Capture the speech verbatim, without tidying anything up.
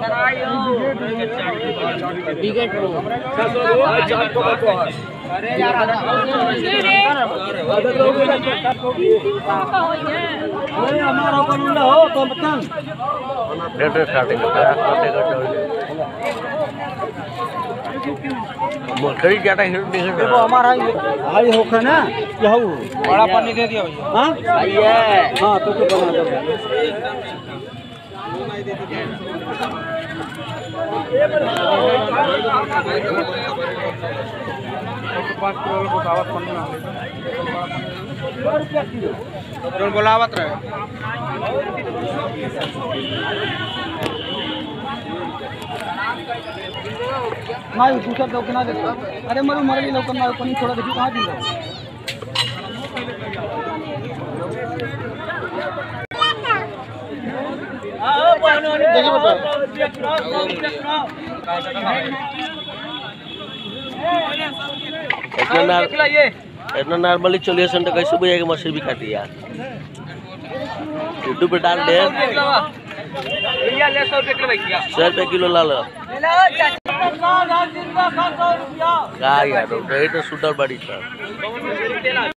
Wicket अरे यार हमारा बंदा हो तो बता डेट स्टार्टिंग करता है करते करते मोटरी ज्यादा हिट नहीं है देखो हमारा हाई होखा ना क्या हो बड़ा पानी दे दिया भैया हां सही है हां तो तो बना दो पाँच किलो को दावत करना रुपया किलो जो बोलावत रहे नहीं दूसरा लोग ना दे अरे मरु मरली लोग ना कोनी थोड़ा देखी कहां दी हां बहनों देखिए बता इतना इतना नॉर्मली चलिए सन तो कैसे बुझाएगा मछली भी खाती यार यूट्यूब पे डाल दे सौ रुपये किलो ला लो क्या यार तो शूटर बड़ी सर।